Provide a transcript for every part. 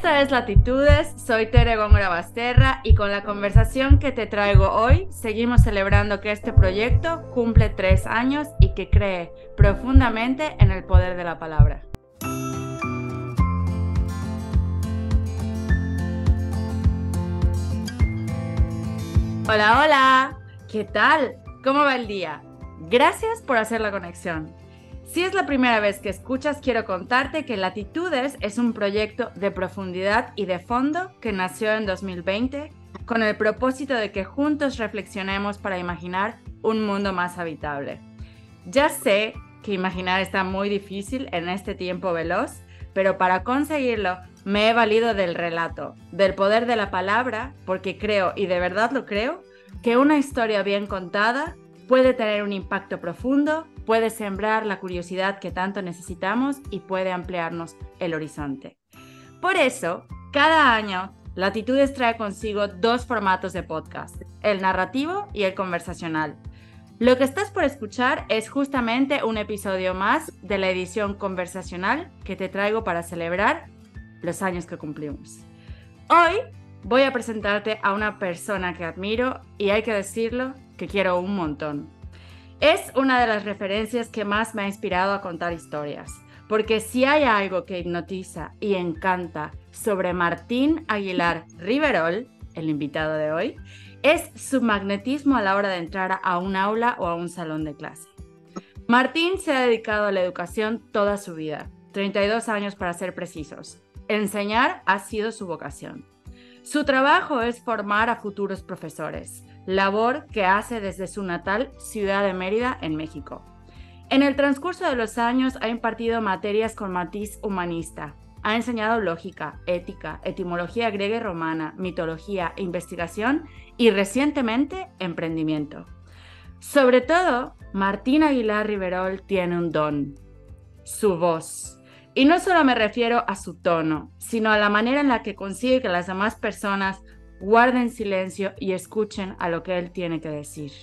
Esto es Latitudes, soy Tere Góngora Basterra y con la conversación que te traigo hoy seguimos celebrando que este proyecto cumple 3 años y que cree profundamente en el poder de la palabra. Hola, hola, ¿qué tal? ¿Cómo va el día? Gracias por hacer la conexión. Si es la primera vez que escuchas, quiero contarte que Latitudes es un proyecto de profundidad y de fondo que nació en 2020 con el propósito de que juntos reflexionemos para imaginar un mundo más habitable. Ya sé que imaginar está muy difícil en este tiempo veloz, pero para conseguirlo me he valido del relato, del poder de la palabra, porque creo, y de verdad lo creo, que una historia bien contada puede tener un impacto profundo, puede sembrar la curiosidad que tanto necesitamos y puede ampliarnos el horizonte. Por eso, cada año, Latitudes trae consigo 2 formatos de podcast, el narrativo y el conversacional. Lo que estás por escuchar es justamente un episodio más de la edición conversacional que te traigo para celebrar los años que cumplimos. Hoy voy a presentarte a una persona que admiro y hay que decirlo, que quiero un montón. Es una de las referencias que más me ha inspirado a contar historias, porque si hay algo que hipnotiza y encanta sobre Martín Aguilar Riverol, el invitado de hoy, es su magnetismo a la hora de entrar a un aula o a un salón de clase. Martín se ha dedicado a la educación toda su vida, 32 años para ser precisos. Enseñar ha sido su vocación. Su trabajo es formar a futuros profesores, labor que hace desde su natal ciudad de Mérida, en México. En el transcurso de los años ha impartido materias con matiz humanista. Ha enseñado lógica, ética, etimología griega y romana, mitología, investigación y recientemente emprendimiento. Sobre todo, Martín Aguilar Riverol tiene un don, su voz. Y no solo me refiero a su tono, sino a la manera en la que consigue que las demás personas guarden silencio y escuchen a lo que él tiene que decir.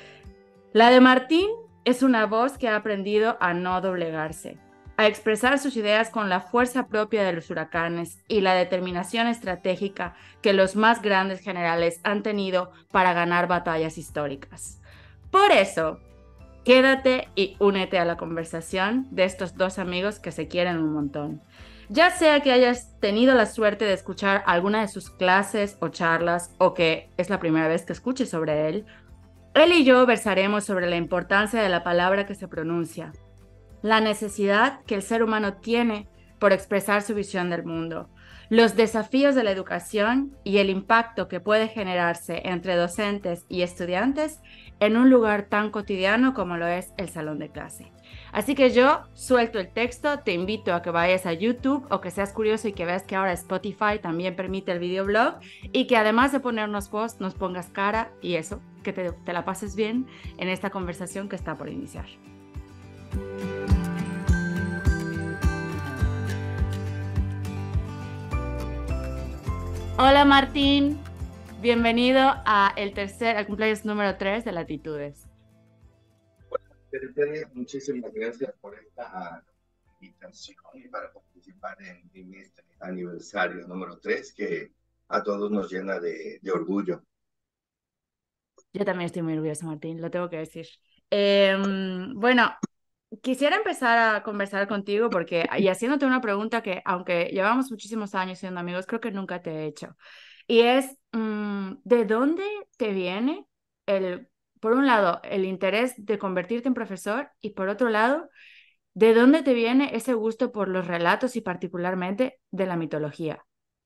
La de Martín es una voz que ha aprendido a no doblegarse, a expresar sus ideas con la fuerza propia de los huracanes y la determinación estratégica que los más grandes generales han tenido para ganar batallas históricas. Por eso, quédate y únete a la conversación de estos 2 amigos que se quieren un montón. Ya sea que hayas tenido la suerte de escuchar alguna de sus clases o charlas o que es la primera vez que escuches sobre él y yo versaremos sobre la importancia de la palabra que se pronuncia, la necesidad que el ser humano tiene por expresar su visión del mundo, los desafíos de la educación y el impacto que puede generarse entre docentes y estudiantes en un lugar tan cotidiano como lo es el salón de clase. Así que yo suelto el texto, te invito a que vayas a YouTube o que seas curioso y que veas que ahora Spotify también permite el videoblog y que además de ponernos voz, nos pongas cara y eso, que te la pases bien en esta conversación que está por iniciar. Hola Martín, bienvenido al cumpleaños número 3 de Latitudes. Muchísimas gracias por esta invitación y para participar en este aniversario número 3 que a todos nos llena de orgullo. Yo también estoy muy orgullosa, Martín, lo tengo que decir. Bueno, quisiera empezar a conversar contigo y haciéndote una pregunta que, aunque llevamos muchísimos años siendo amigos, creo que nunca te he hecho. Y es, ¿de dónde te viene por un lado, el interés de convertirte en profesor y por otro lado, ¿de dónde te viene ese gusto por los relatos y particularmente de la mitología?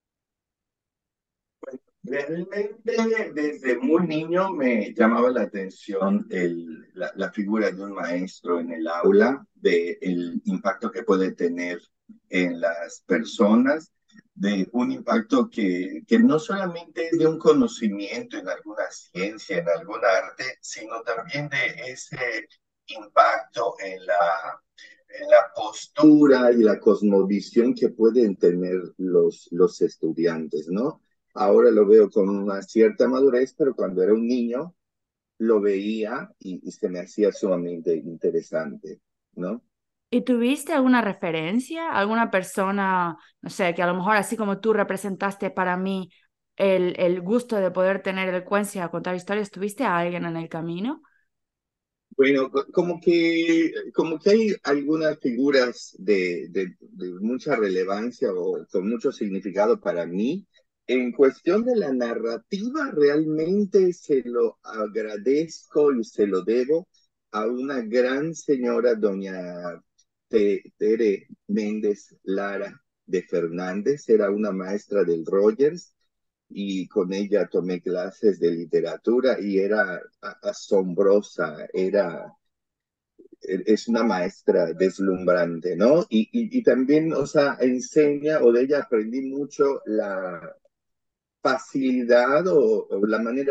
Realmente desde muy niño me llamaba la atención la figura de un maestro en el aula, del impacto que puede tener en las personas, de un impacto que no solamente es de un conocimiento en alguna ciencia, en algún arte, sino también de ese impacto en la postura y la cosmovisión que pueden tener los estudiantes, ¿no? Ahora lo veo con una cierta madurez, pero cuando era un niño lo veía y se me hacía sumamente interesante, ¿no? ¿Y tuviste alguna referencia, alguna persona, no sé, que a lo mejor así como tú representaste para mí el gusto de poder tener elocuencia, contar historias, ¿tuviste a alguien en el camino? Bueno, como que hay algunas figuras de mucha relevancia o con mucho significado para mí. En cuestión de la narrativa, realmente se lo agradezco y se lo debo a una gran señora, doña Tere Méndez Lara de Fernández. Era una maestra del Rogers y con ella tomé clases de literatura y era asombrosa, es una maestra deslumbrante, ¿no? Y también, o sea, enseña, o de ella aprendí mucho la facilidad o la manera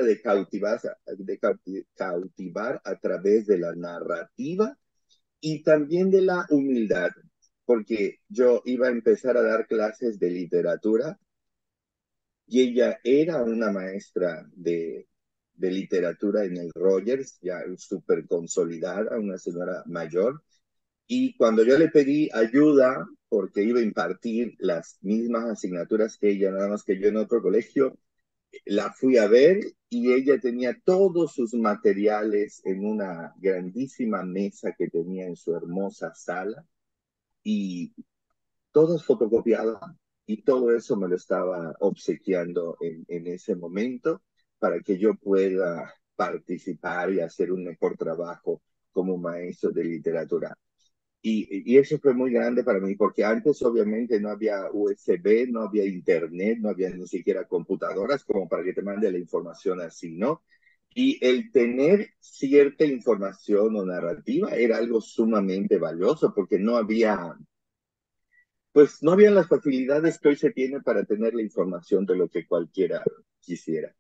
de cautivar a través de la narrativa y también de la humildad, porque yo iba a empezar a dar clases de literatura y ella era una maestra de literatura en el Rogers, ya súper consolidada, una señora mayor. Y cuando yo le pedí ayuda, porque iba a impartir las mismas asignaturas que ella, nada más que yo en otro colegio, la fui a ver y ella tenía todos sus materiales en una grandísima mesa que tenía en su hermosa sala y todas fotocopiadas y todo eso me lo estaba obsequiando en ese momento para que yo pueda participar y hacer un mejor trabajo como maestro de literatura. Y eso fue muy grande para mí, porque antes obviamente no había USB, no había internet, no había ni siquiera computadoras como para que te mande la información así, ¿no? Y el tener cierta información o narrativa era algo sumamente valioso, porque no había pues no habían las facilidades que hoy se tiene para tener la información de lo que cualquiera quisiera.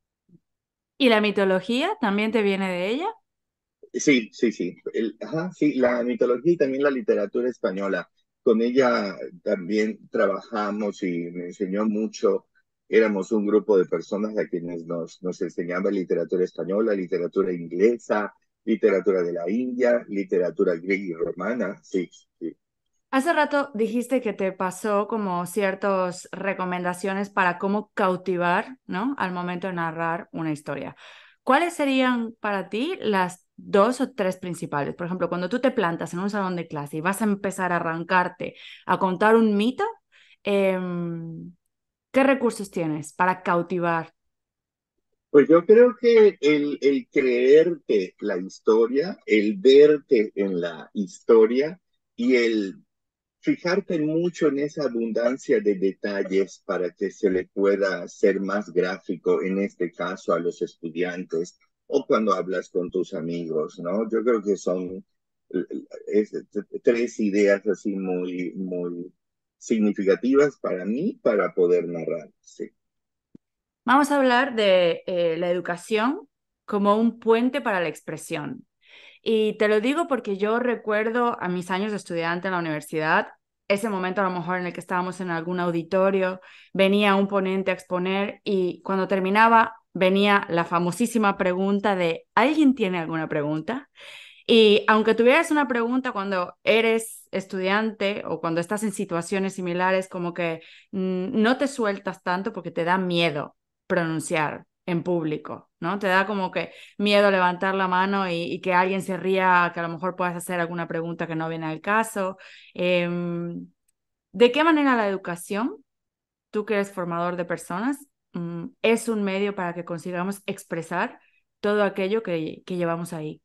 ¿Y la mitología también te viene de ella? Sí, sí, sí. Sí, la mitología y también la literatura española. Con ella también trabajamos y me enseñó mucho. Éramos un grupo de personas a quienes nos enseñaba literatura española, literatura inglesa, literatura de la India, literatura griega y romana. Sí, sí. Hace rato dijiste que te pasó como ciertas recomendaciones para cómo cautivar, ¿no? Al momento de narrar una historia. ¿Cuáles serían para ti las dos o tres principales? Por ejemplo, cuando tú te plantas en un salón de clase y vas a empezar a arrancarte a contar un mito, ¿qué recursos tienes para cautivar? Pues yo creo que el creerte la historia, el verte en la historia y el fijarte mucho en esa abundancia de detalles para que se le pueda hacer más gráfico, en este caso a los estudiantes o cuando hablas con tus amigos, ¿no? Yo creo que son es, tres ideas así muy significativas para mí para poder narrar, sí. Vamos a hablar de la educación como un puente para la expresión. Y te lo digo porque yo recuerdo a mis años de estudiante en la universidad, ese momento a lo mejor en el que estábamos en algún auditorio, venía un ponente a exponer y cuando terminaba venía la famosísima pregunta de ¿alguien tiene alguna pregunta? Y aunque tuvieras una pregunta cuando eres estudiante o cuando estás en situaciones similares, como que no te sueltas tanto porque te da miedo pronunciar en público, ¿no? Te da como que miedo levantar la mano y que alguien se ría, que a lo mejor puedas hacer alguna pregunta que no viene al caso. ¿De qué manera la educación, tú que eres formador de personas, es un medio para que consigamos expresar todo aquello que llevamos ahí?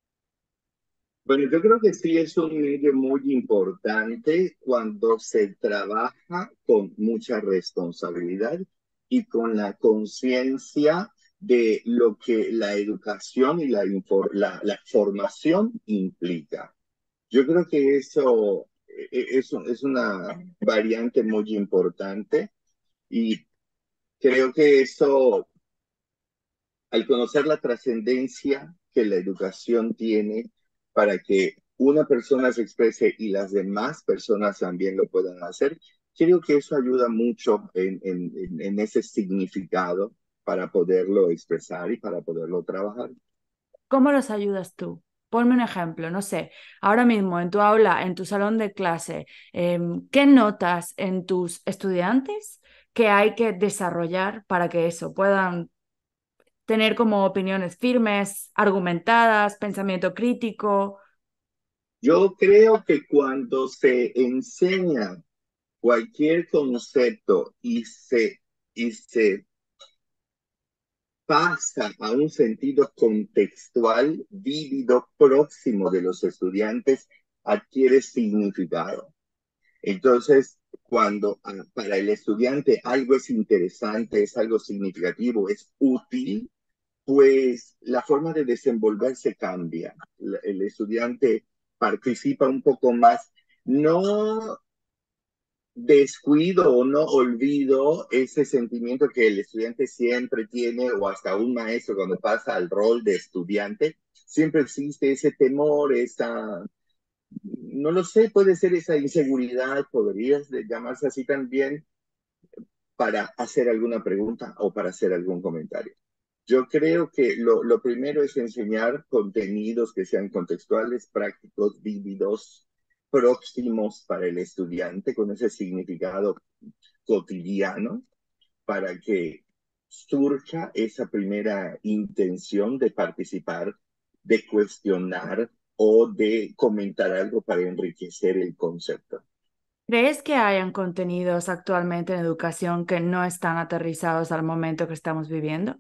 Bueno, yo creo que sí es un medio muy importante cuando se trabaja con mucha responsabilidad y con la conciencia de lo que la educación y la formación implica. Yo creo que eso es una variante muy importante y creo que eso al conocer la trascendencia que la educación tiene para que una persona se exprese y las demás personas también lo puedan hacer, creo que eso ayuda mucho en ese significado para poderlo expresar y para poderlo trabajar. ¿Cómo los ayudas tú? Ponme un ejemplo, no sé, ahora mismo en tu aula, en tu salón de clase, ¿qué notas en tus estudiantes que hay que desarrollar para que eso puedan tener como opiniones firmes, argumentadas, pensamiento crítico? Yo creo que cuando se enseña cualquier concepto y se pasa a un sentido contextual, vívido, próximo de los estudiantes, adquiere significado. Entonces, cuando para el estudiante algo es interesante, es algo significativo, es útil, pues la forma de desenvolverse cambia. El estudiante participa un poco más, no descuido o no olvido ese sentimiento que el estudiante siempre tiene, o hasta un maestro cuando pasa al rol de estudiante, siempre existe ese temor, esa, no lo sé, puede ser esa inseguridad, podrías llamarse así también, para hacer alguna pregunta o para hacer algún comentario. Yo creo que lo primero es enseñar contenidos que sean contextuales, prácticos, vívidos, próximos para el estudiante, con ese significado cotidiano, para que surja esa primera intención de participar, de cuestionar o de comentar algo para enriquecer el concepto. ¿Crees que hayan contenidos actualmente en educación que no están aterrizados al momento que estamos viviendo?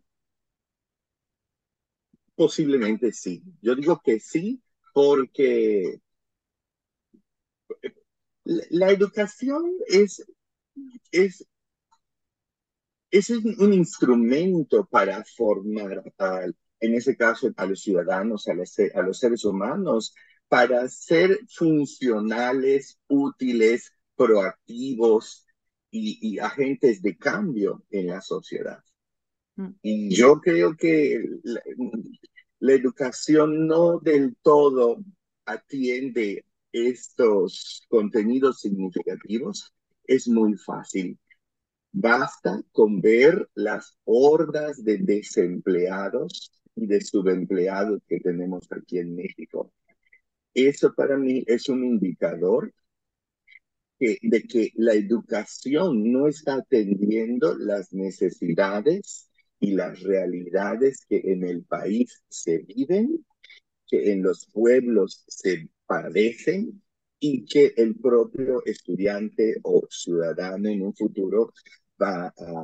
Posiblemente sí. Yo digo que sí porque la educación es, es un instrumento para formar, en ese caso, a los ciudadanos, a los seres humanos, para ser funcionales, útiles, proactivos y agentes de cambio en la sociedad. Mm. Y yo creo que la educación no del todo atiende estos contenidos significativos. Es muy fácil. Basta con ver las hordas de desempleados y de subempleados que tenemos aquí en México. Eso para mí es un indicador de que la educación no está atendiendo las necesidades y las realidades que en el país se viven, que en los pueblos se padecen y que el propio estudiante o ciudadano en un futuro va a,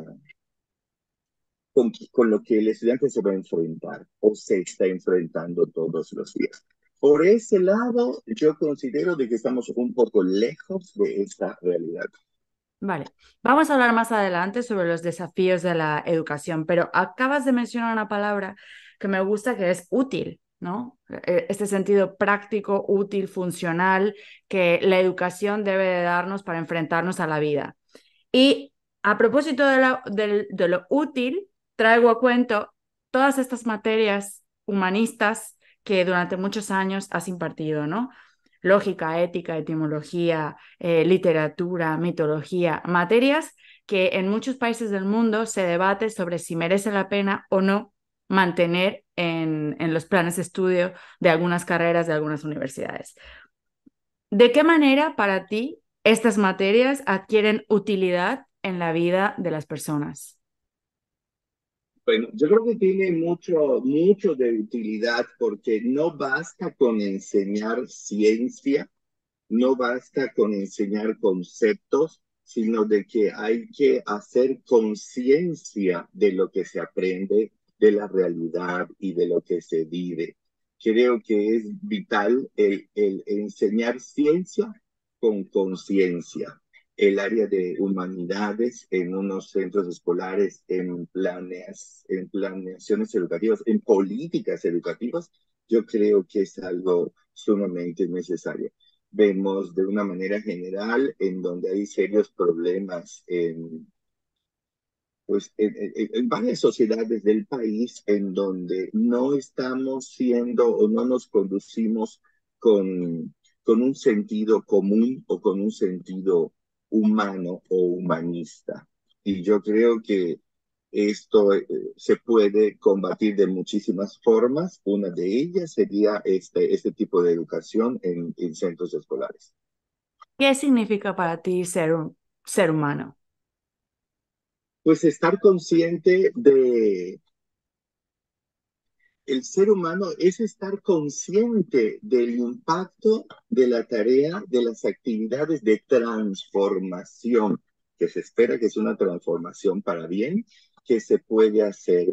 con lo que el estudiante se va a enfrentar o se está enfrentando todos los días. Por ese lado, yo considero de que estamos un poco lejos de esta realidad. Vale, vamos a hablar más adelante sobre los desafíos de la educación, pero acabas de mencionar una palabra que me gusta, que es útil, ¿no? Este sentido práctico, útil, funcional, que la educación debe de darnos para enfrentarnos a la vida. Y a propósito de lo útil, traigo a cuento todas estas materias humanistas que durante muchos años has impartido, ¿no? Lógica, ética, etimología, literatura, mitología, materias que en muchos países del mundo se debate sobre si merece la pena o no mantener en los planes de estudio de algunas carreras de algunas universidades. ¿De qué manera para ti estas materias adquieren utilidad en la vida de las personas? Bueno, yo creo que tiene mucho de utilidad porque no basta con enseñar ciencia, no basta con enseñar conceptos, sino de que hay que hacer conciencia de lo que se aprende, de la realidad y de lo que se vive. Creo que es vital el enseñar ciencia con conciencia. El área de humanidades en unos centros escolares, en planeaciones educativas, en políticas educativas, yo creo que es algo sumamente necesario. Vemos de una manera general en donde hay serios problemas pues, en varias sociedades del país en donde no estamos siendo o no nos conducimos con un sentido común o con un sentido humano o humanista. Y yo creo que Esto se puede combatir de muchísimas formas. Una de ellas sería este tipo de educación en centros escolares. ¿Qué significa para ti ser un ser humano? Pues estar consciente de el ser humano es estar consciente del impacto de la tarea, de las actividades de transformación, que se espera que es una transformación para bien, que se puede hacer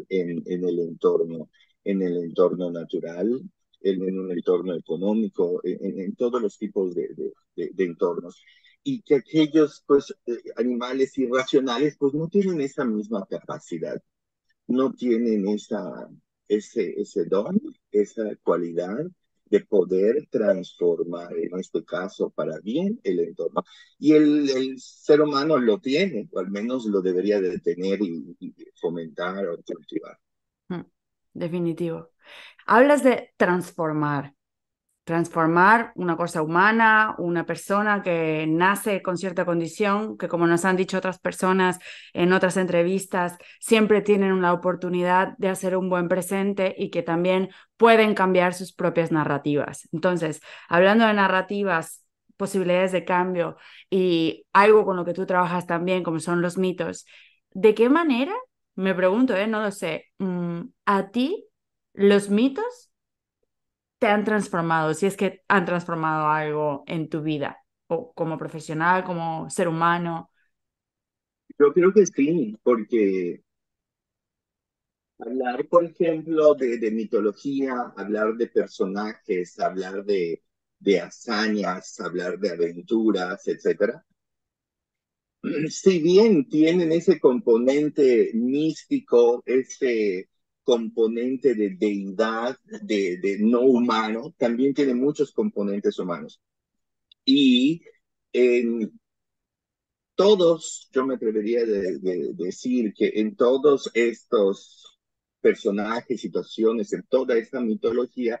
en el entorno natural, en un entorno económico, en todos los tipos de entornos. Y que aquellos pues, animales irracionales pues no tienen esa misma capacidad, no tienen ese don, esa cualidad de poder transformar, en este caso, para bien el entorno. Y el ser humano lo tiene, o al menos lo debería de tener y fomentar o cultivar. Mm, definitivo. Hablas de transformar una cosa humana, una persona que nace con cierta condición, que como nos han dicho otras personas en otras entrevistas, siempre tienen una oportunidad de hacer un buen presente y que también pueden cambiar sus propias narrativas. Entonces, hablando de narrativas, posibilidades de cambio y algo con lo que tú trabajas también, como son los mitos, ¿de qué manera? Me pregunto, no lo sé, ¿a ti los mitos te han transformado, si es que han transformado algo en tu vida, o como profesional, como ser humano? Yo creo que sí, porque hablar, por ejemplo, de mitología, hablar de personajes, hablar de hazañas, hablar de aventuras, etcétera, si bien tienen ese componente místico, ese componente de deidad, de no humano, también tiene muchos componentes humanos. Y en todos, yo me atrevería de decir que en todos estos personajes, situaciones, en toda esta mitología,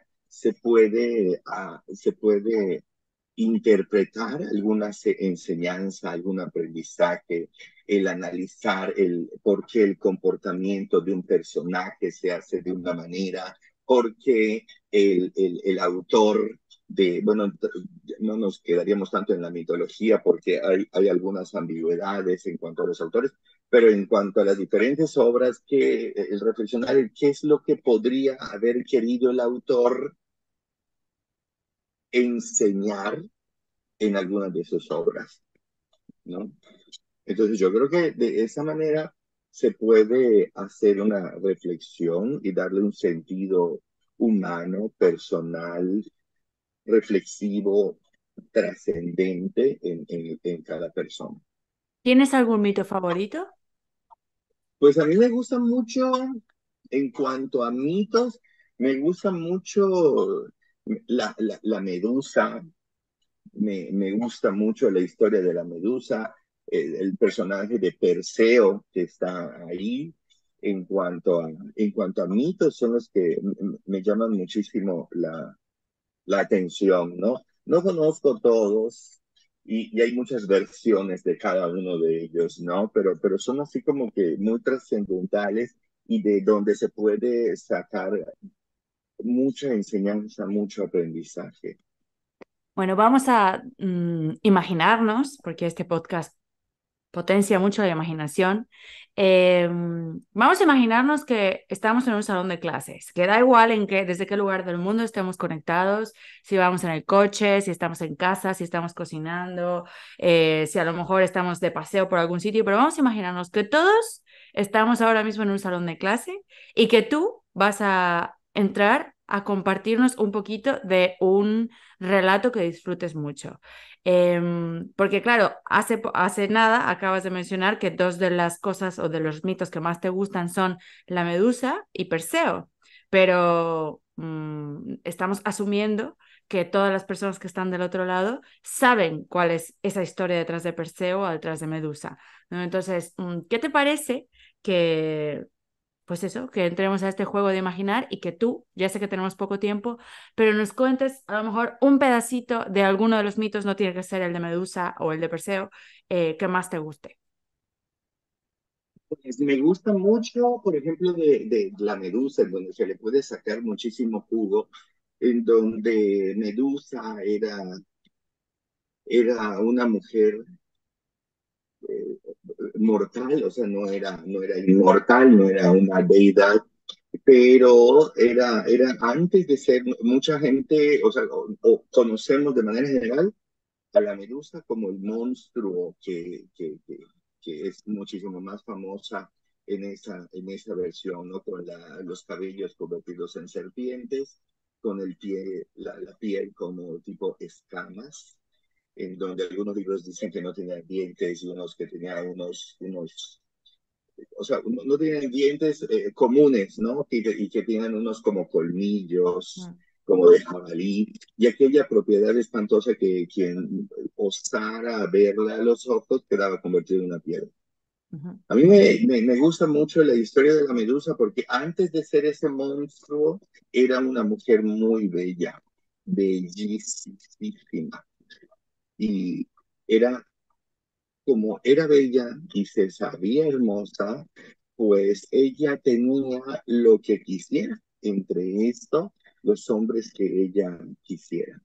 se puede interpretar alguna enseñanza, algún aprendizaje, el analizar el por qué el comportamiento de un personaje se hace de una manera, por qué el autor bueno, no nos quedaríamos tanto en la mitología porque hay algunas ambigüedades en cuanto a los autores, pero en cuanto a las diferentes obras, que el reflexionar en qué es lo que podría haber querido el autor enseñar en algunas de sus obras, ¿no? Entonces yo creo que de esa manera se puede hacer una reflexión y darle un sentido humano, personal, reflexivo, trascendente en cada persona. ¿Tienes algún mito favorito? Pues a mí me gusta mucho, en cuanto a mitos, me gusta mucho la medusa, me gusta mucho la historia de la medusa, el personaje de Perseo que está ahí. En cuanto a mitos, son los que me llaman muchísimo la atención, ¿no? No conozco todos y hay muchas versiones de cada uno de ellos, ¿no? Pero son así como que muy trascendentales y de donde se puede sacar mucha enseñanza, mucho aprendizaje. Bueno, vamos a imaginarnos, porque este podcast potencia mucho la imaginación. Vamos a imaginarnos que estamos en un salón de clases, que da igual desde qué lugar del mundo estemos conectados, si vamos en el coche, si estamos en casa, si estamos cocinando, si a lo mejor estamos de paseo por algún sitio, pero vamos a imaginarnos que todos estamos ahora mismo en un salón de clase y que tú vas a entrar a compartirnos un poquito de un relato que disfrutes mucho. Porque claro, hace nada acabas de mencionar que dos de las cosas o de los mitos que más te gustan son la medusa y Perseo, pero estamos asumiendo que todas las personas que están del otro lado saben cuál es esa historia detrás de Perseo o detrás de Medusa, ¿no? Entonces, ¿qué te parece que pues eso, que entremos a este juego de imaginar y que tú, ya sé que tenemos poco tiempo, pero nos cuentes a lo mejor un pedacito de alguno de los mitos, no tiene que ser el de Medusa o el de Perseo, que más te guste? Pues me gusta mucho, por ejemplo, de la Medusa, en donde se le puede sacar muchísimo jugo, en donde Medusa era una mujer mortal, o sea, no era inmortal, no era una deidad, pero era antes de ser, mucha gente, o sea, o conocemos de manera general a la Medusa como el monstruo que es muchísimo más famosa en esa versión, ¿no? Con los cabellos convertidos en serpientes, con el pie, la piel como tipo escamas, en donde algunos libros dicen que no tenía dientes y unos que tenían o sea, no tienen dientes comunes, ¿no? Y que tienen unos como colmillos, Mm, como de jabalí, y aquella propiedad espantosa que quien osara verla a los ojos quedaba convertido en una piedra. ujú, A mí me gusta mucho la historia de la Medusa porque antes de ser ese monstruo era una mujer muy bella, bellísima, y era como era bella y se sabía hermosa, pues ella tenía lo que quisiera, entre esto, los hombres que ella quisiera.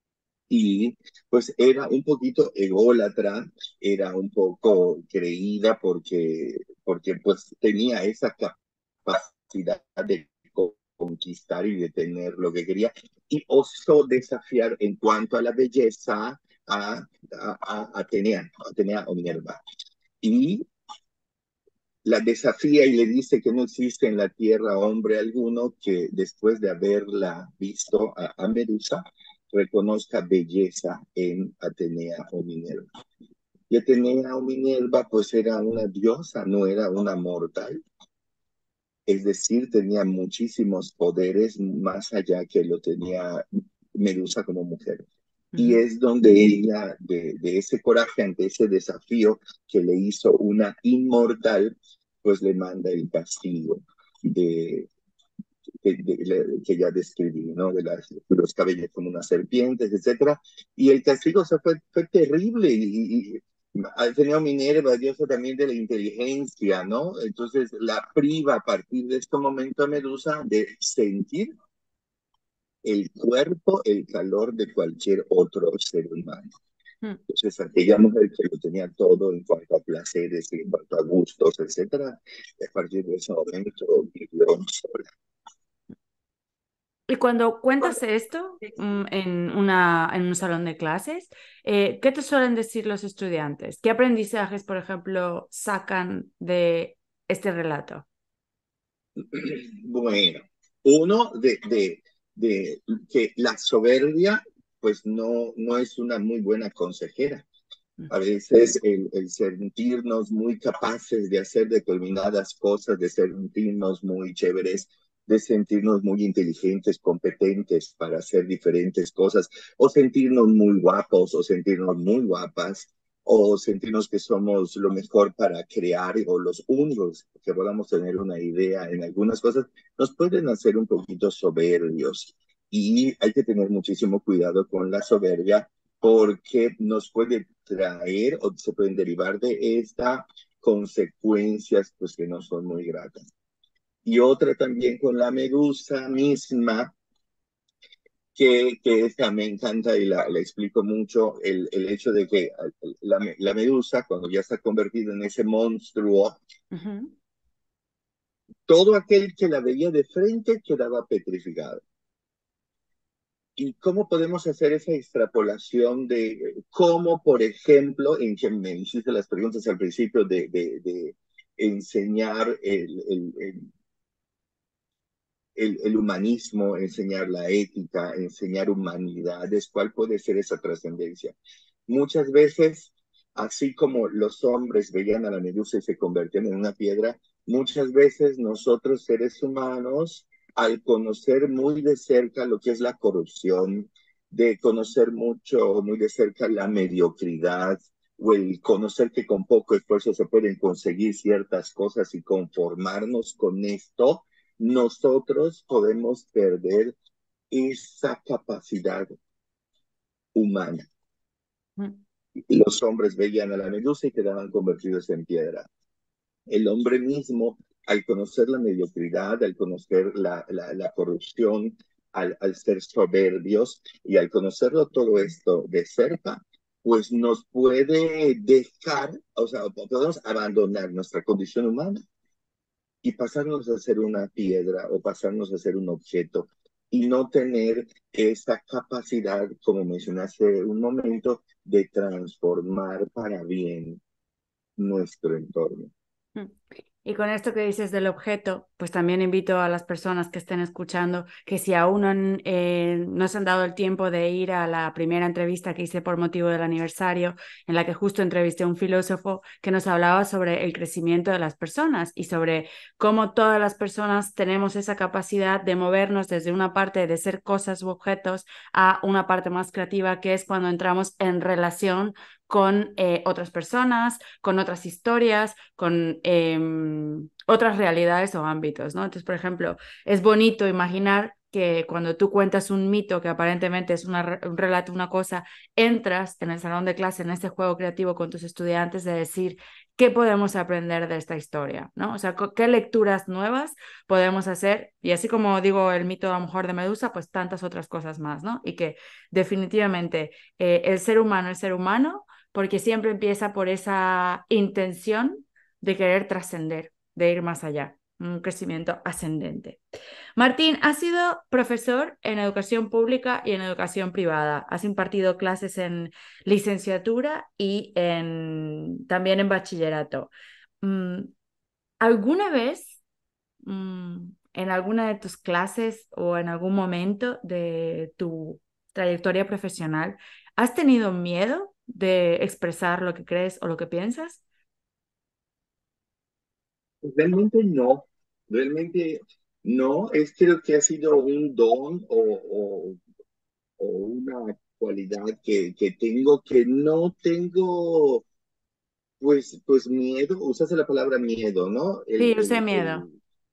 Y pues era un poquito ególatra, era un poco creída porque pues tenía esa capacidad de conquistar y de tener lo que quería, y osó desafiar en cuanto a la belleza a Atenea o Minerva. Y la desafía y le dice que no existe en la tierra hombre alguno que después de haberla visto a Medusa reconozca belleza en Atenea o Minerva. Y Atenea o Minerva pues era una diosa, no era una mortal, es decir, tenía muchísimos poderes más allá que lo tenía Medusa como mujer. Y ujú. es donde ella, de ese coraje ante ese desafío que le hizo una inmortal, pues le manda el castigo de, que ya describí, ¿no? Los cabellos como unas serpientes, etcétera. Y el castigo, o sea, fue terrible. Al señor Minerva, diosa también de la inteligencia, ¿no? Entonces la priva a partir de este momento a Medusa de sentir el cuerpo, el calor de cualquier otro ser humano. Mm. Entonces, aquella mujer que lo tenía todo en cuanto a placeres, en cuanto a gustos, etcétera, a partir de ese momento vivió sola. Y cuando cuentas esto en un salón de clases, ¿qué te suelen decir los estudiantes? ¿Qué aprendizajes, por ejemplo, sacan de este relato? Bueno, uno de que la soberbia, pues no es una muy buena consejera. A veces el sentirnos muy capaces de hacer determinadas cosas, de sentirnos muy chéveres, de sentirnos muy inteligentes, competentes para hacer diferentes cosas, o sentirnos muy guapos, o sentirnos muy guapas, o sentirnos que somos lo mejor para crear, o los únicos que podamos tener una idea en algunas cosas, nos pueden hacer un poquito soberbios. Y hay que tener muchísimo cuidado con la soberbia porque nos puede traer o se pueden derivar de esta consecuencias pues que no son muy gratas. Y otra también con la medusa misma, que esta me encanta y la explico mucho, el hecho de que la medusa, cuando ya está convertida en ese monstruo, Ujú. todo aquel que la veía de frente quedaba petrificado. ¿Y cómo podemos hacer esa extrapolación de cómo, por ejemplo, en que me hiciste las preguntas al principio de enseñar el humanismo, enseñar la ética, enseñar humanidades, cuál puede ser esa trascendencia? Muchas veces, así como los hombres veían a la medusa y se convertían en una piedra, muchas veces nosotros seres humanos, al conocer muy de cerca lo que es la corrupción, de conocer mucho, muy de cerca la mediocridad, o el conocer que con poco esfuerzo se pueden conseguir ciertas cosas y conformarnos con esto, nosotros podemos perder esa capacidad humana. Ujú. Los hombres veían a la medusa y quedaban convertidos en piedra. el hombre mismo, al conocer la mediocridad, al conocer la corrupción, al ser soberbios y al conocerlo todo esto de cerca, pues nos puede dejar, o sea, podemos abandonar nuestra condición humana y pasarnos a ser una piedra o pasarnos a ser un objeto y no tener esa capacidad, como mencioné hace un momento, de transformar para bien nuestro entorno. Mm. Y con esto que dices del objeto, pues también invito a las personas que estén escuchando que si aún no se han dado el tiempo de ir a la primera entrevista que hice por motivo del aniversario, en la que justo entrevisté a un filósofo que nos hablaba sobre el crecimiento de las personas y sobre cómo todas las personas tenemos esa capacidad de movernos desde una parte de ser cosas u objetos a una parte más creativa, que es cuando entramos en relación con otras personas, con otras historias, con otras realidades o ámbitos, ¿no? Entonces, por ejemplo, es bonito imaginar que cuando tú cuentas un mito que aparentemente es un relato, una cosa, entras en el salón de clase, en este juego creativo con tus estudiantes de decir, ¿qué podemos aprender de esta historia? ¿No? O sea, ¿qué lecturas nuevas podemos hacer? Y así como digo el mito a lo mejor de Medusa, pues tantas otras cosas más, ¿no? Y que definitivamente el ser humano es ser humano porque siempre empieza por esa intención de querer trascender, de ir más allá, un crecimiento ascendente. Martín, has sido profesor en educación pública y en educación privada. Has impartido clases en licenciatura y también en bachillerato. Mm, ¿Alguna vez, en alguna de tus clases o en algún momento de tu trayectoria profesional, has tenido miedo de expresar lo que crees o lo que piensas? Realmente no, realmente no, es creo que ha sido un don o una cualidad que tengo que no tengo, pues miedo, usaste la palabra miedo, ¿no? Sí, usé miedo.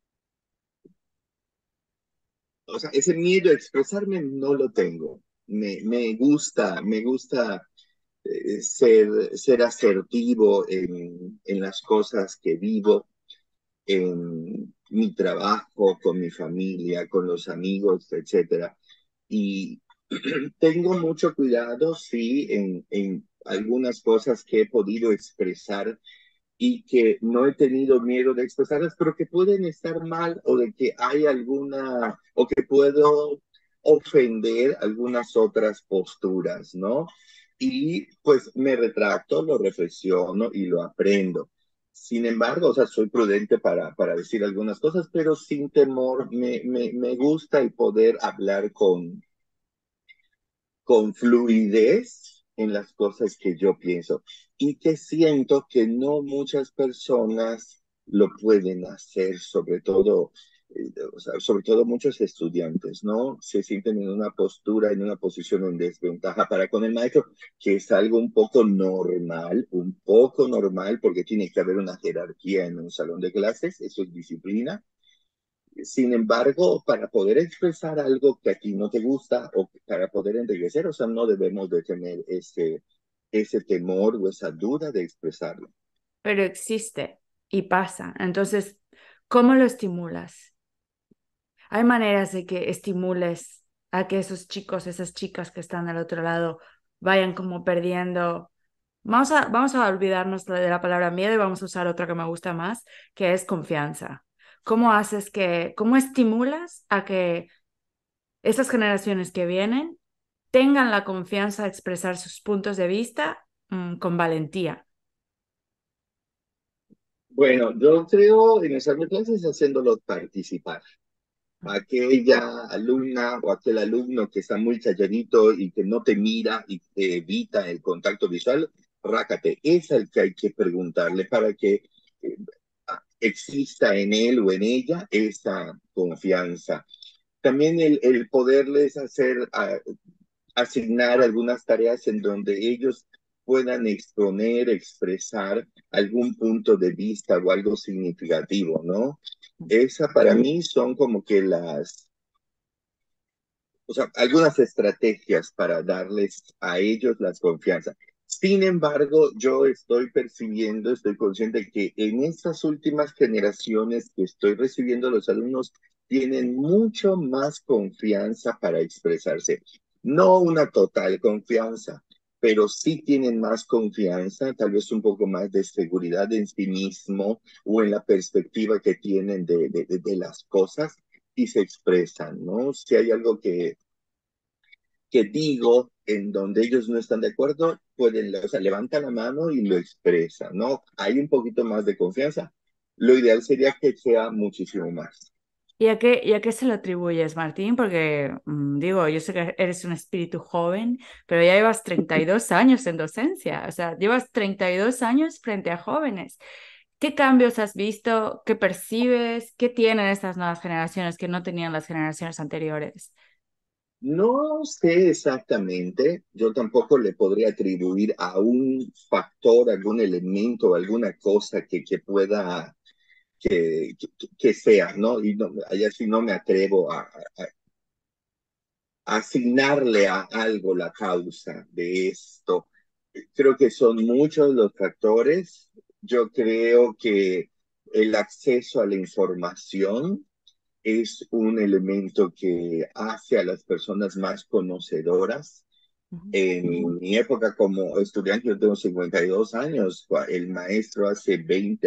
O sea, ese miedo a expresarme no lo tengo. Me gusta ser asertivo en las cosas que vivo, en mi trabajo, con mi familia, con los amigos, etcétera. Y tengo mucho cuidado, sí, en algunas cosas que he podido expresar y que no he tenido miedo de expresarlas, pero que pueden estar mal o de que hay alguna, o que puedo ofender algunas otras posturas, ¿no? Y pues me retracto, lo reflexiono y lo aprendo. Sin embargo, o sea, soy prudente para decir algunas cosas, pero sin temor, me gusta el poder hablar con fluidez en las cosas que yo pienso y que siento que no muchas personas lo pueden hacer, o sea, sobre todo muchos estudiantes, ¿no? Se sienten en una postura, en una posición en desventaja para con el maestro, que es algo un poco normal, porque tiene que haber una jerarquía en un salón de clases, eso es disciplina. Sin embargo, para poder expresar algo que a ti no te gusta o para poder enriquecer, o sea, no debemos de tener ese temor o esa duda de expresarlo. Pero existe y pasa. Entonces, ¿cómo lo estimulas? Hay maneras de que estimules a que esos chicos, esas chicas que están al otro lado, vayan como perdiendo. Vamos a olvidarnos de la palabra miedo y vamos a usar otra que me gusta más, que es confianza. ¿Cómo estimulas a que esas generaciones que vienen tengan la confianza de expresar sus puntos de vista, con valentía? Bueno, yo creo en esas clases haciéndolo participar. Aquella alumna o aquel alumno que está muy calladito y que no te mira y te evita el contacto visual, rácate, es el que hay que preguntarle para que eh, exista en él o en ella esa confianza. También el poderles asignar algunas tareas en donde ellos puedan exponer, expresar algún punto de vista o algo significativo, ¿no? Esa para mí son como que o sea, algunas estrategias para darles a ellos la confianza. Sin embargo, yo estoy percibiendo, estoy consciente que en estas últimas generaciones que estoy recibiendo, los alumnos tienen mucho más confianza para expresarse. No una total confianza, pero sí tienen más confianza, tal vez un poco más de seguridad en sí mismo o en la perspectiva que tienen de las cosas y se expresan, ¿no? Si hay algo que digo en donde ellos no están de acuerdo, pueden, o sea, levantan la mano y lo expresan, ¿no? Hay un poquito más de confianza. Lo ideal sería que sea muchísimo más. Y a qué se lo atribuyes, Martín? Porque, digo, yo sé que eres un espíritu joven, pero ya llevas 32 años en docencia, o sea, llevas 32 años frente a jóvenes. ¿Qué cambios has visto? ¿Qué percibes? ¿Qué tienen estas nuevas generaciones que no tenían las generaciones anteriores? No sé exactamente, yo tampoco le podría atribuir a un factor, algún elemento, alguna cosa que pueda, que sea, ¿no? Y no, allá sí no me atrevo a asignarle a algo la causa de esto. Creo que son muchos los factores. Yo creo que el acceso a la información es un elemento que hace a las personas más conocedoras. Ujú. En mi época como estudiante, yo tengo 52 años, el maestro hace 20,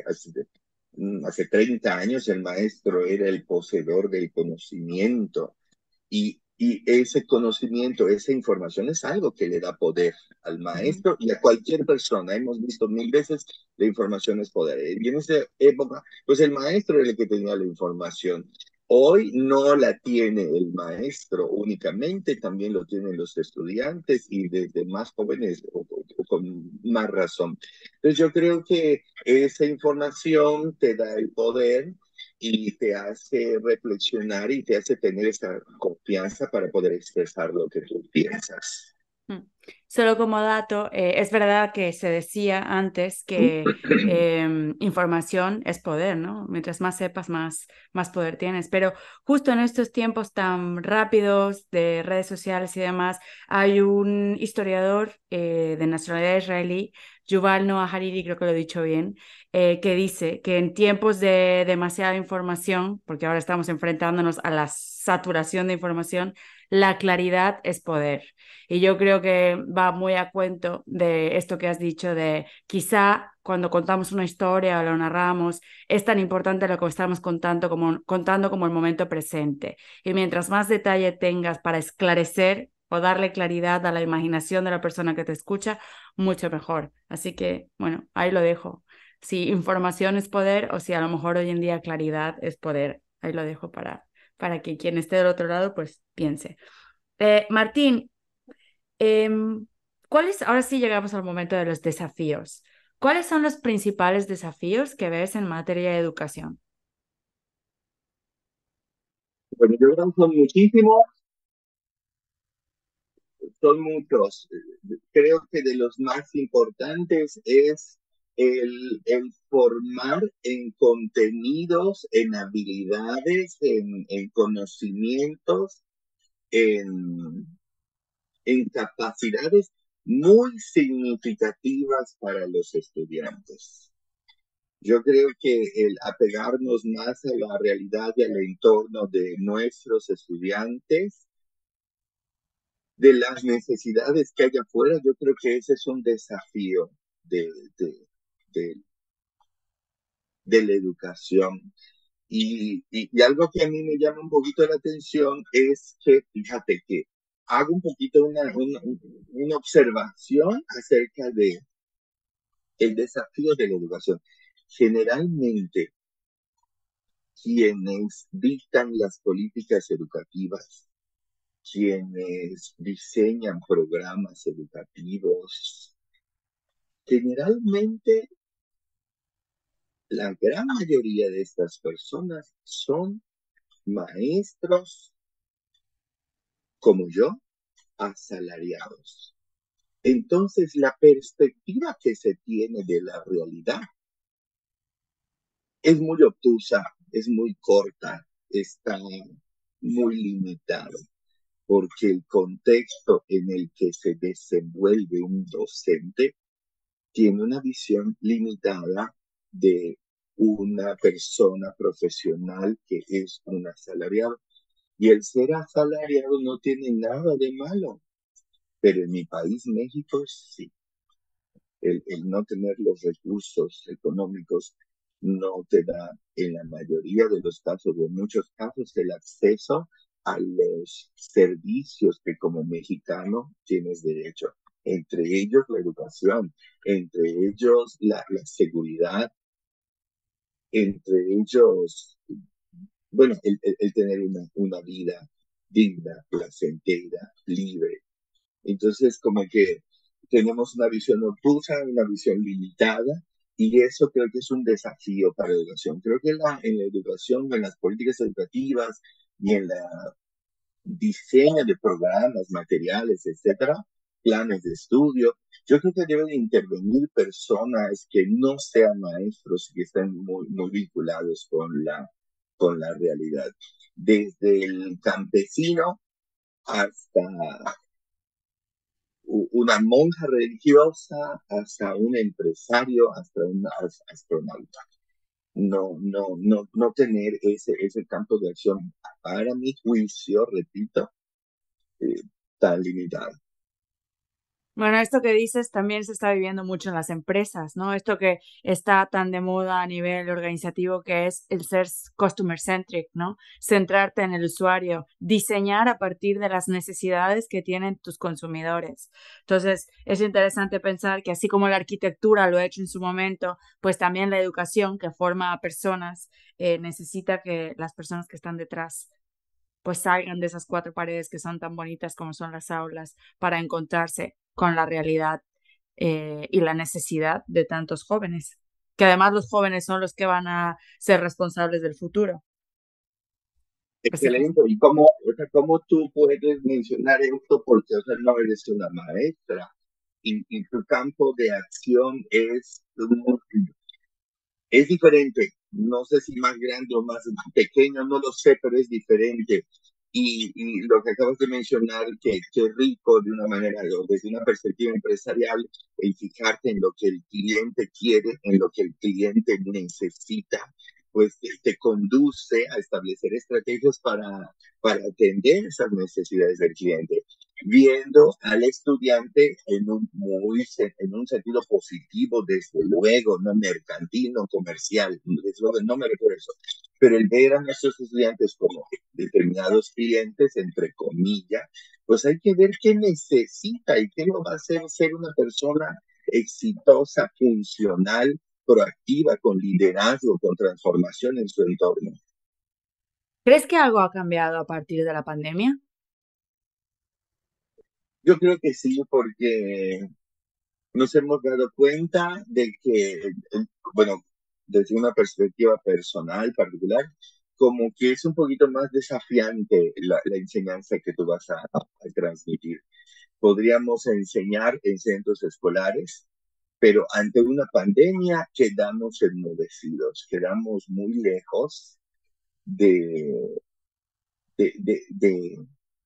hace 30 años, el maestro era el poseedor del conocimiento y ese conocimiento, esa información es algo que le da poder al Ujú. maestro y a cualquier persona. Hemos visto mil veces la información es poder. Y en esa época, pues el maestro era el que tenía la información. Hoy no la tiene el maestro únicamente, también lo tienen los estudiantes y desde más jóvenes o con más razón. Entonces yo creo que esa información te da el poder y te hace reflexionar y te hace tener esa confianza para poder expresar lo que tú piensas. Mm. Solo como dato, es verdad que se decía antes que información es poder, ¿no? Mientras más sepas, más poder tienes. Pero justo en estos tiempos tan rápidos de redes sociales y demás, hay un historiador de nacionalidad israelí, Yuval Noah Hariri, creo que lo he dicho bien, que dice que en tiempos de demasiada información, porque ahora estamos enfrentándonos a la saturación de información, la claridad es poder. Y yo creo que va muy a cuento de esto que has dicho, de quizá cuando contamos una historia o lo narramos, es tan importante lo que estamos contando como el momento presente. Y mientras más detalle tengas para esclarecer o darle claridad a la imaginación de la persona que te escucha, mucho mejor. Así que, bueno, ahí lo dejo. Si información es poder o si a lo mejor hoy en día claridad es poder. Ahí lo dejo para que quien esté del otro lado, pues piense. Martín, Em, ahora sí llegamos al momento de los desafíos. ¿Cuáles son los principales desafíos que ves en materia de educación? Bueno, yo creo que son muchísimos, son muchos. Creo que de los más importantes es el formar en contenidos, en habilidades, en conocimientos, en, en capacidades muy significativas para los estudiantes. Yo creo que el apegarnos más a la realidad y al entorno de nuestros estudiantes, de las necesidades que hay afuera, yo creo que ese es un desafío de, de, de, de la educación. Y algo que a mí me llama un poquito la atención es que, fíjate que hago un poquito una observación acerca de el desafío de la educación. Generalmente, quienes dictan las políticas educativas, quienes diseñan programas educativos, generalmente la gran mayoría de estas personas son maestros como yo, asalariados. Entonces, la perspectiva que se tiene de la realidad es muy obtusa, es muy corta, está muy limitada. porque el contexto en el que se desenvuelve un docente tiene una visión limitada de una persona profesional que es un asalariado. Y el ser asalariado no tiene nada de malo, pero en mi país, México, sí. El no tener los recursos económicos no te da, en la mayoría de los casos, o en muchos casos, el acceso a los servicios que como mexicano tienes derecho. Entre ellos la educación, entre ellos la seguridad, entre ellos, bueno, el tener una vida digna, placentera, libre. Entonces, como que tenemos una visión obtusa, una visión limitada, y eso creo que es un desafío para la educación. Creo que en la educación, en las políticas educativas y en la diseño de programas, materiales, etcétera, planes de estudio, yo creo que deben intervenir personas que no sean maestros y que estén muy vinculados con la realidad. Desde el campesino hasta una monja religiosa, hasta un empresario, hasta un astronauta. No tener ese campo de acción, para mi juicio, repito, eh, tan limitado. Bueno, esto que dices también se está viviendo mucho en las empresas, ¿no? Esto que está tan de moda a nivel organizativo que es el ser customer centric, ¿no? Centrarte en el usuario, diseñar a partir de las necesidades que tienen tus consumidores. Entonces, es interesante pensar que así como la arquitectura lo ha hecho en su momento, pues también la educación que forma a personas necesita que las personas que están detrás pues salgan de esas cuatro paredes que son tan bonitas como son las aulas para encontrarse con la realidad y la necesidad de tantos jóvenes, que además los jóvenes son los que van a ser responsables del futuro. Excelente. ¿Y cómo tú puedes mencionar esto? Porque, o sea, no eres una maestra y tu campo de acción es diferente. No sé si más grande o más pequeño, no lo sé, pero es diferente. Y lo que acabas de mencionar, que rico de una manera, o desde una perspectiva empresarial, el fijarte en lo que el cliente quiere, en lo que el cliente necesita, pues te conduce a establecer estrategias para atender esas necesidades del cliente, viendo al estudiante en un sentido positivo, desde luego, no mercantil, no comercial, desde luego, no me refiero a eso, pero el ver a nuestros estudiantes como determinados clientes, entre comillas, pues hay que ver qué necesita y qué lo va a hacer ser una persona exitosa, funcional, proactiva, con liderazgo, con transformación en su entorno. ¿Crees que algo ha cambiado a partir de la pandemia? Yo creo que sí, porque nos hemos dado cuenta de que, bueno, desde una perspectiva personal, particular, como que es un poquito más desafiante la enseñanza que tú vas a transmitir. Podríamos enseñar en centros escolares, pero ante una pandemia quedamos enmudecidos, quedamos muy lejos de, de, de, de,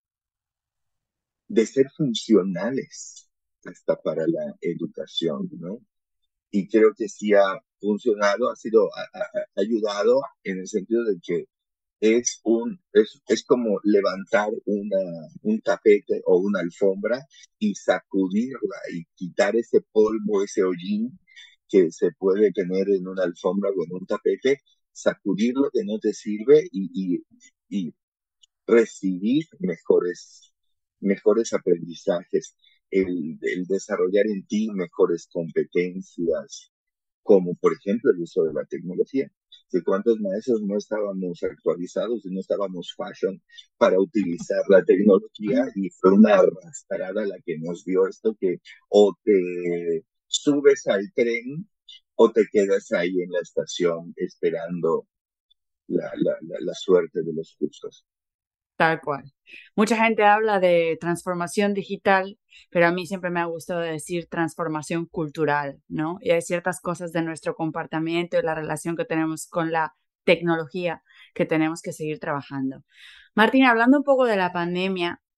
de ser funcionales hasta para la educación, ¿no? Y creo que sí ha funcionado, ha ayudado en el sentido de que es como levantar un tapete o una alfombra y sacudirla y quitar ese polvo, ese hollín que se puede tener en una alfombra o en un tapete, sacudirlo que no te sirve y recibir mejores aprendizajes, el desarrollar en ti mejores competencias, como por ejemplo el uso de la tecnología. ¿De cuántos maestros no estábamos actualizados y no estábamos fashion para utilizar la tecnología? Y fue una arrastrada la que nos dio esto, que o te subes al tren o te quedas ahí en la estación esperando la suerte de los justos. Tal cual. Mucha gente habla de transformación digital, pero a mí siempre me ha gustado decir transformación cultural, ¿no? Y hay ciertas cosas de nuestro comportamiento y la relación que tenemos con la tecnología que tenemos que seguir trabajando. Martín, hablando un poco de la pandemia,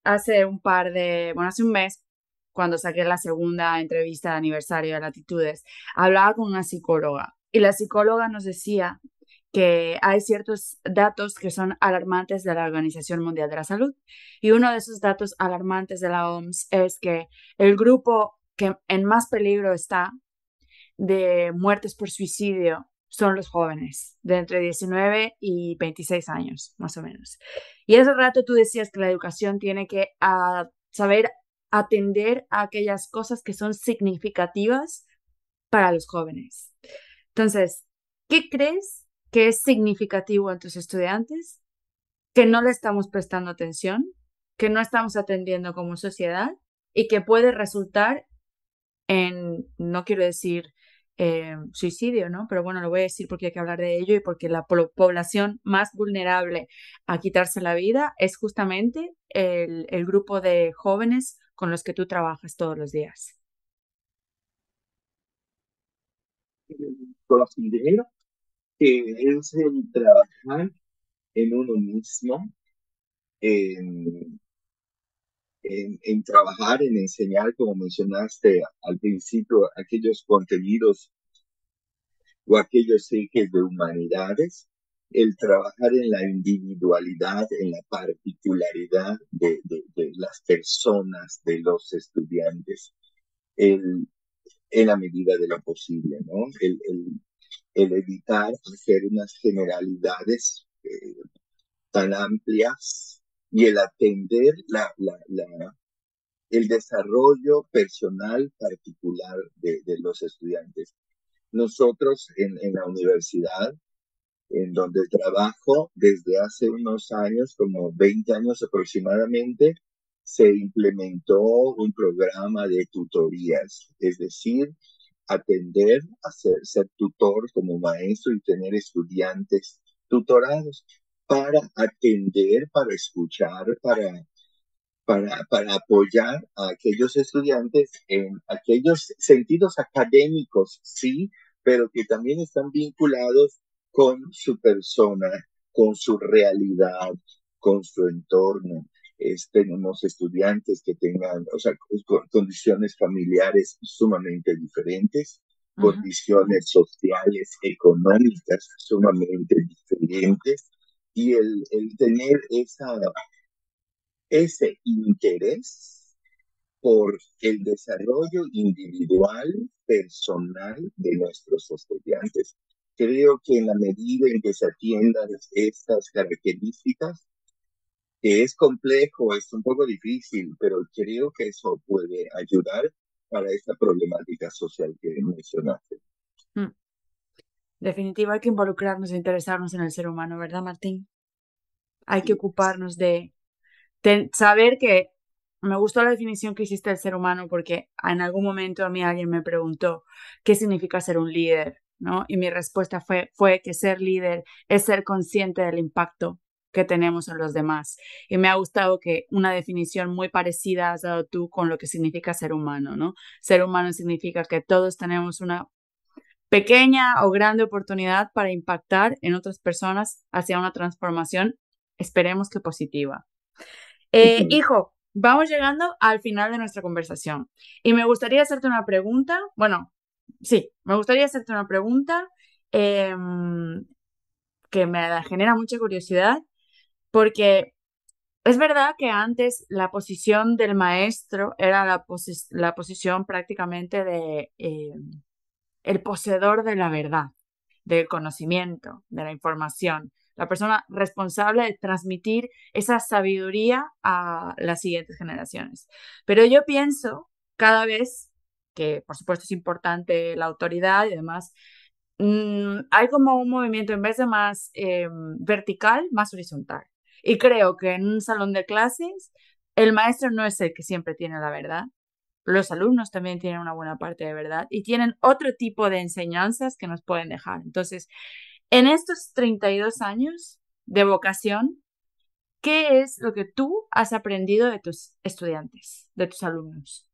hace un mes, cuando saqué la segunda entrevista de aniversario de Latitudes, hablaba con una psicóloga y la psicóloga nos decía que hay ciertos datos que son alarmantes de la Organización Mundial de la Salud. Y uno de esos datos alarmantes de la OMS es que el grupo que en más peligro está de muertes por suicidio son los jóvenes, de entre 19 y 26 años, más o menos. Y hace rato tú decías que la educación tiene que saber atender a aquellas cosas que son significativas para los jóvenes. Entonces, ¿qué crees que es significativo en tus estudiantes? Que no le estamos prestando atención, que no estamos atendiendo como sociedad y que puede resultar en, no quiero decir suicidio, ¿no? Pero bueno, lo voy a decir porque hay que hablar de ello y porque la población más vulnerable a quitarse la vida es justamente el grupo de jóvenes con los que tú trabajas todos los días. Considero que es el trabajar en uno mismo, en, en trabajar, en enseñar, como mencionaste al principio, aquellos contenidos o aquellos ejes de humanidades, el trabajar en la individualidad, en la particularidad de las personas, de los estudiantes, el, en la medida de lo posible, ¿no? El evitar hacer unas generalidades tan amplias y el atender el desarrollo personal particular de los estudiantes. Nosotros en la universidad, en donde trabajo desde hace unos años, como 20 años aproximadamente, se implementó un programa de tutorías, es decir, atender a ser tutor como maestro y tener estudiantes tutorados para atender, para escuchar, para apoyar a aquellos estudiantes en aquellos sentidos académicos, sí, pero que también están vinculados con su persona, con su realidad, con su entorno. Tenemos estudiantes que tengan, o sea, condiciones familiares sumamente diferentes, Ujú. condiciones sociales, económicas sumamente diferentes, y el tener ese interés por el desarrollo individual, personal de nuestros estudiantes. Creo que en la medida en que se atiendan estas características, que es complejo, es un poco difícil, pero creo que eso puede ayudar para esta problemática social que mencionaste. Mm. Definitivo, hay que involucrarnos e interesarnos en el ser humano, ¿verdad, Martín? Hay que ocuparnos de saber que me gustó la definición que hiciste del ser humano porque en algún momento a mí alguien me preguntó qué significa ser un líder, ¿no? Y mi respuesta fue que ser líder es ser consciente del impacto que tenemos en los demás. Y me ha gustado que una definición muy parecida has dado tú con lo que significa ser humano, ¿no? Ser humano significa que todos tenemos una pequeña o grande oportunidad para impactar en otras personas hacia una transformación, esperemos que positiva. Hijo, vamos llegando al final de nuestra conversación y me gustaría hacerte una pregunta. Bueno, sí, me gustaría hacerte una pregunta eh, que me genera mucha curiosidad porque es verdad que antes la posición del maestro era la posición prácticamente de el poseedor de la verdad, del conocimiento, de la información, la persona responsable de transmitir esa sabiduría a las siguientes generaciones. Pero yo pienso cada vez que, por supuesto, es importante la autoridad y demás, hay como un movimiento en vez de más vertical, más horizontal. Y creo que en un salón de clases, el maestro no es el que siempre tiene la verdad, los alumnos también tienen una buena parte de verdad y tienen otro tipo de enseñanzas que nos pueden dejar. Entonces, en estos 32 años de vocación, ¿qué es lo que tú has aprendido de tus estudiantes, de tus alumnos?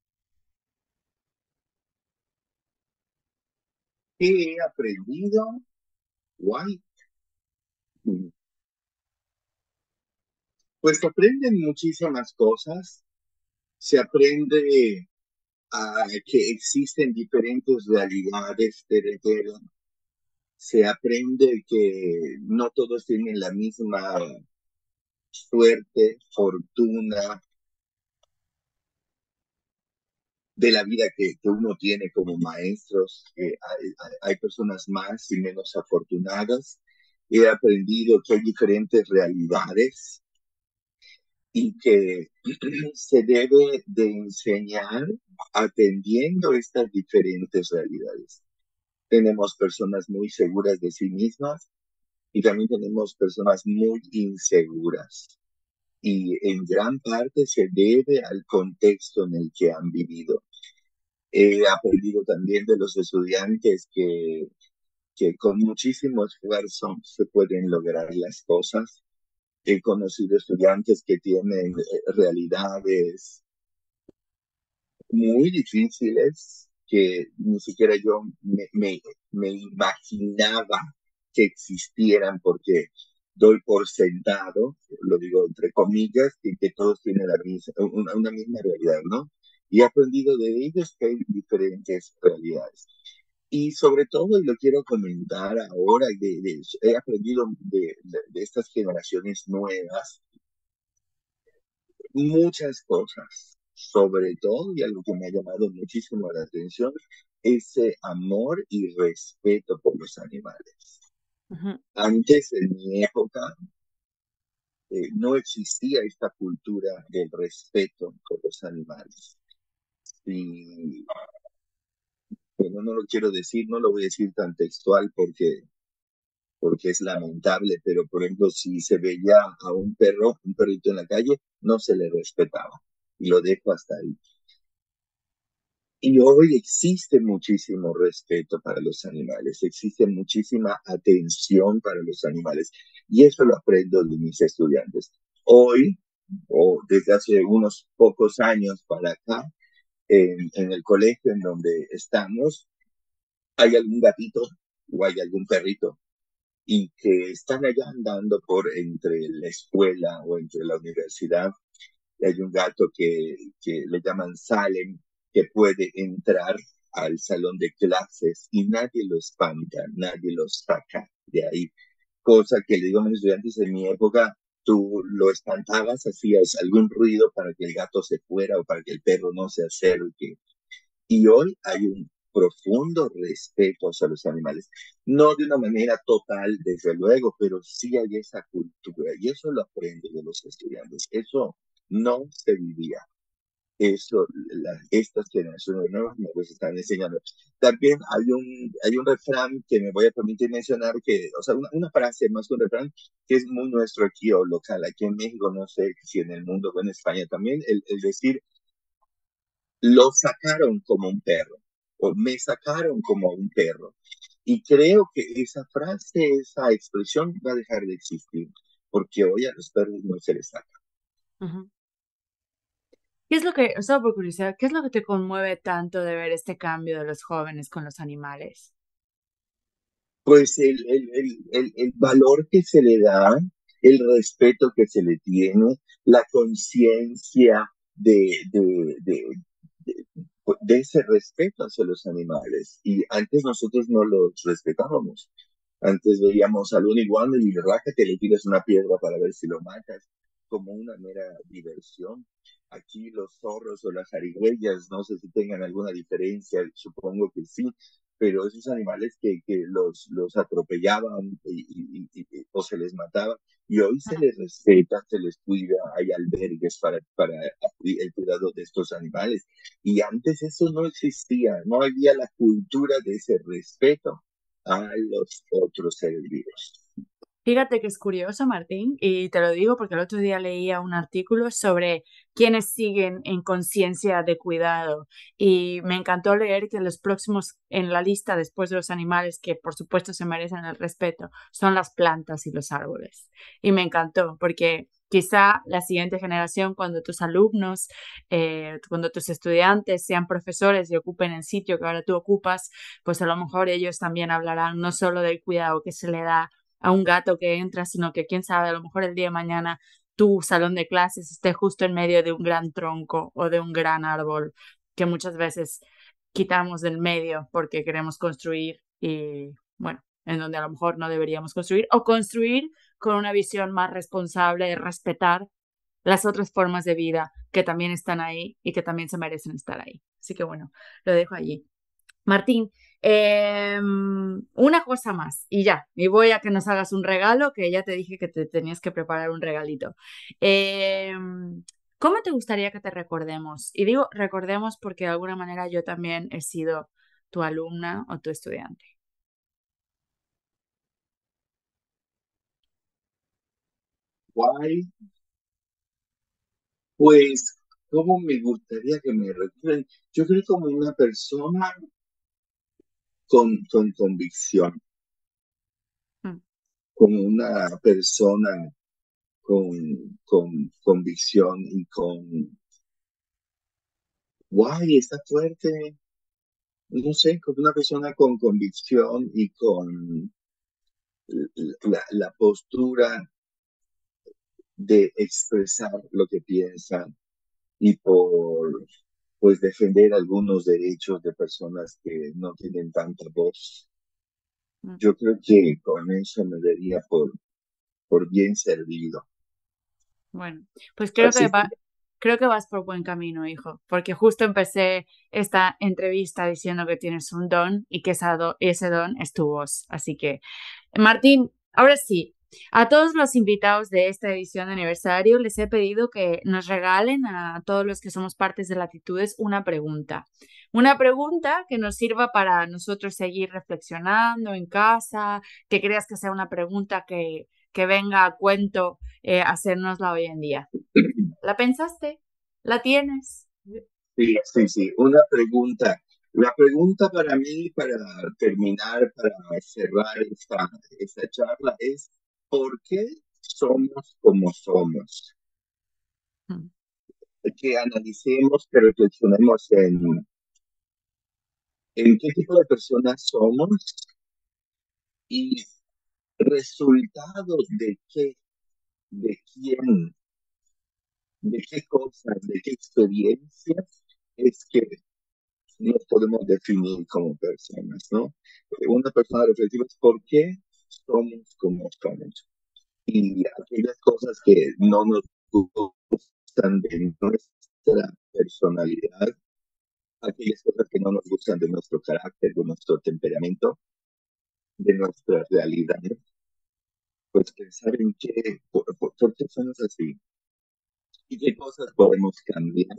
¿Qué he aprendido? Guay. Pues se aprenden muchísimas cosas, se aprende a que existen diferentes realidades, Tere. Se aprende que no todos tienen la misma suerte, fortuna de la vida que uno tiene como maestros. Hay personas más y menos afortunadas. He aprendido que hay diferentes realidades y que se debe de enseñar atendiendo estas diferentes realidades. Tenemos personas muy seguras de sí mismas y también tenemos personas muy inseguras. Y en gran parte se debe al contexto en el que han vivido. He aprendido también de los estudiantes que con muchísimo esfuerzo se pueden lograr las cosas. He conocido estudiantes que tienen realidades muy difíciles que ni siquiera yo me imaginaba que existieran porque doy por sentado, lo digo entre comillas, que todos tienen una misma realidad, ¿no? Y he aprendido de ellos que hay diferentes realidades. Y sobre todo, y lo quiero comentar ahora, he aprendido de estas generaciones nuevas muchas cosas, sobre todo, y algo que me ha llamado muchísimo la atención, ese amor y respeto por los animales. Ujú. Antes, en mi época, no existía esta cultura del respeto por los animales. Y bueno, no lo quiero decir, no lo voy a decir tan textual porque es lamentable, pero por ejemplo, si se veía a un perrito en la calle, no se le respetaba. Y lo dejo hasta ahí. Y hoy existe muchísimo respeto para los animales, existe muchísima atención para los animales. Y eso lo aprendo de mis estudiantes. Hoy, o desde hace unos pocos años para acá, en el colegio en donde estamos, hay algún gatito o hay algún perrito y que están allá andando por entre la escuela o entre la universidad. Hay un gato que le llaman Salem, que puede entrar al salón de clases y nadie lo espanta, nadie lo saca de ahí. Cosa que le digo a mis estudiantes en mi época, tú lo espantabas, hacías algún ruido para que el gato se fuera o para que el perro no se acerque. Y hoy hay un profundo respeto hacia los animales. No de una manera total, desde luego, pero sí hay esa cultura y eso lo aprende de los estudiantes. Eso no se vivía. Eso, estas generaciones nuevas nos están enseñando. También hay un refrán que me voy a permitir mencionar, que, o sea, una frase más que un refrán, que es muy nuestro aquí o local. Aquí en México, no sé si en el mundo o en España también, el decir lo sacaron como un perro o me sacaron como un perro. Y creo que esa frase, esa expresión va a dejar de existir porque hoy a los perros no se les saca. Ujú. ¿Qué es lo que, solo por curiosidad, qué es lo que te conmueve tanto de ver este cambio de los jóvenes con los animales? Pues el valor que se le da, el respeto que se le tiene, la conciencia de, de ese respeto hacia los animales. Y antes nosotros no los respetábamos. Antes veíamos al un iguana y rájate, le tiras una piedra para ver si lo matas, como una mera diversión. Aquí los zorros o las zarigüeyas, no sé si tengan alguna diferencia, supongo que sí, pero esos animales que los atropellaban o se les mataba, y hoy se les respeta, se les cuida, hay albergues para el cuidado de estos animales. Y antes eso no existía, no había la cultura de ese respeto a los otros seres vivos. Fíjate que es curioso, Martín, y te lo digo porque el otro día leía un artículo sobre quienes siguen en conciencia de cuidado y me encantó leer que los próximos en la lista después de los animales que por supuesto se merecen el respeto son las plantas y los árboles. Y me encantó porque quizá la siguiente generación, cuando tus alumnos, cuando tus estudiantes sean profesores y ocupen el sitio que ahora tú ocupas, pues a lo mejor ellos también hablarán no solo del cuidado que se le da a un gato que entra, sino que quién sabe, a lo mejor el día de mañana tu salón de clases esté justo en medio de un gran tronco o de un gran árbol que muchas veces quitamos del medio porque queremos construir y, bueno, en donde a lo mejor no deberíamos construir, o construir con una visión más responsable de respetar las otras formas de vida que también están ahí y que también se merecen estar ahí. Así que bueno, lo dejo allí. Martín, una cosa más y ya, y voy a que nos hagas un regalo, que ya te dije que te tenías que preparar un regalito. ¿Cómo te gustaría que te recordemos? Y digo recordemos porque de alguna manera yo también he sido tu alumna o tu estudiante. Guay, pues, ¿cómo me gustaría que me recuerden? Yo creo como una persona con convicción, Mm, como una persona con convicción y guay, está fuerte, no sé, como una persona con convicción y con la postura de expresar lo que piensan y por pues defender algunos derechos de personas que no tienen tanta voz. mm. Yo creo que con eso me daría por bien servido. Bueno, pues Así creo que vas por buen camino, hijo, porque justo empecé esta entrevista diciendo que tienes un don y que ese don es tu voz. Así que, Martín, ahora sí, a todos los invitados de esta edición de aniversario les he pedido que nos regalen a todos los que somos partes de Latitudes una pregunta. Una pregunta que nos sirva para nosotros seguir reflexionando en casa, que creas que sea una pregunta que venga a cuento hacérnosla hoy en día. ¿La pensaste? ¿La tienes? sí, sí, sí. Una pregunta. La pregunta para mí, para terminar, para cerrar esta charla, es ¿por qué somos como somos? Mm, Que analicemos, que reflexionemos en qué tipo de personas somos y resultados de qué, de quién, de qué cosas, de qué experiencias es que nos podemos definir como personas, ¿no? Una persona reflexiva es por qué somos como somos. Y aquellas cosas que no nos gustan de nuestra personalidad, aquellas cosas que no nos gustan de nuestro carácter, de nuestro temperamento, de nuestra realidad, pues pensar en qué, por qué somos así y qué cosas podemos cambiar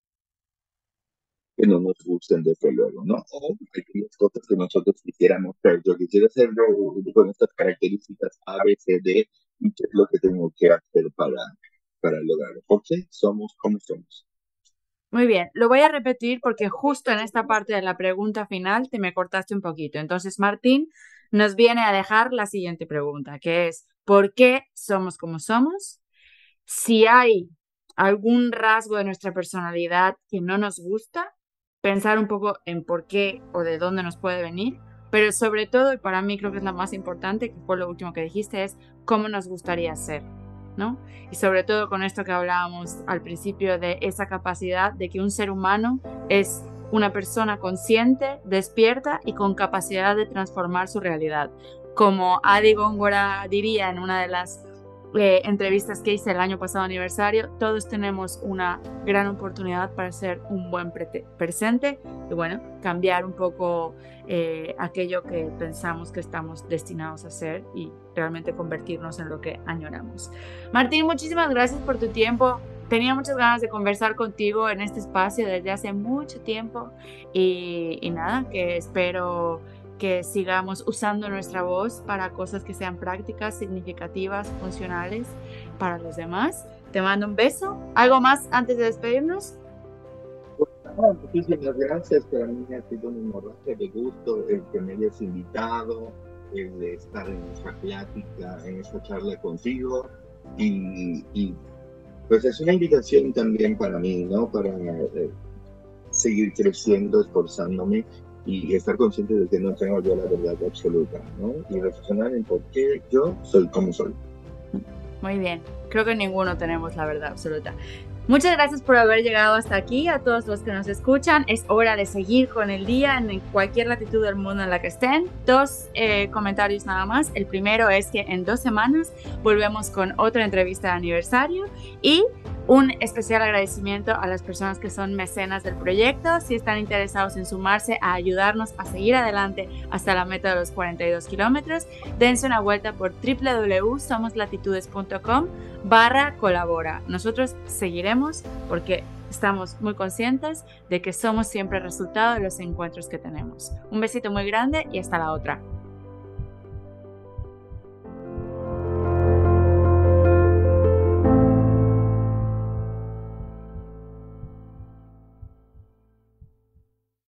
que no nos gusten desde luego, ¿no? O aquellas cosas que nosotros quisiéramos hacer. Yo quisiera hacerlo con estas características A, B, C, D, y qué es lo que tengo que hacer para lograrlo. ¿Por qué somos como somos? Muy bien, lo voy a repetir porque justo en esta parte de la pregunta final te me cortaste un poquito. Entonces, Martín nos viene a dejar la siguiente pregunta, que es, ¿por qué somos como somos? Si hay algún rasgo de nuestra personalidad que no nos gusta, pensar un poco en por qué o de dónde nos puede venir, pero sobre todo, y para mí creo que es la más importante, que fue lo último que dijiste, es cómo nos gustaría ser, ¿no? Y sobre todo con esto que hablábamos al principio de esa capacidad de que un ser humano es una persona consciente, despierta y con capacidad de transformar su realidad. Como Adi Góngora diría en una de las entrevistas que hice el año pasado aniversario, todos tenemos una gran oportunidad para ser un buen presente y bueno, cambiar un poco aquello que pensamos que estamos destinados a ser y realmente convertirnos en lo que añoramos. Martín, muchísimas gracias por tu tiempo. Tenía muchas ganas de conversar contigo en este espacio desde hace mucho tiempo y nada, que espero que sigamos usando nuestra voz para cosas que sean prácticas, significativas, funcionales para los demás. Te mando un beso. ¿Algo más antes de despedirnos? Muchísimas gracias. Para mí ha sido un hemorragia de gusto el que me hayas invitado, el de estar en esta plática, en esta charla contigo. Y pues es una invitación también para mí, ¿no? Para seguir creciendo, esforzándome y estar consciente de que no tengo yo la verdad absoluta, ¿no? Y reflexionar en por qué yo soy como soy. Muy bien, creo que ninguno tenemos la verdad absoluta. Muchas gracias por haber llegado hasta aquí, a todos los que nos escuchan. Es hora de seguir con el día en cualquier latitud del mundo en la que estén. Dos comentarios nada más. El primero es que en 2 semanas volvemos con otra entrevista de aniversario y un especial agradecimiento a las personas que son mecenas del proyecto. Si están interesados en sumarse a ayudarnos a seguir adelante hasta la meta de los 42 kilómetros, dense una vuelta por www.somoslatitudes.com/colabora. Nosotros seguiremos porque estamos muy conscientes de que somos siempre el resultado de los encuentros que tenemos. Un besito muy grande y hasta la otra.